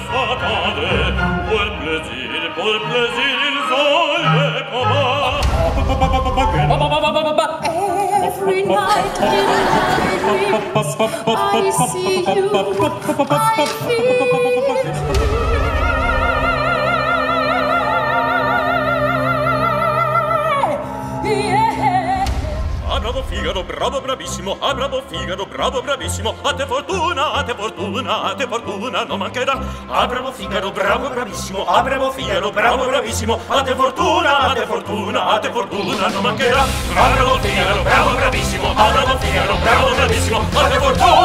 Satane, pour plaisir, il sole papa. Every night in my dreams, I see you, I feel Bravo Figaro, bravo bravissimo, ah bravo Figaro, bravo bravissimo, a te fortuna, a te fortuna, a te fortuna non mancherà. Ah bravo Figaro, bravo bravissimo, ah bravo Figaro, bravo bravissimo, a te fortuna, a te fortuna, a te fortuna non mancherà. Ah bravo Figaro, bravo bravissimo, ah bravo Figaro, bravo bravissimo, a te fortuna.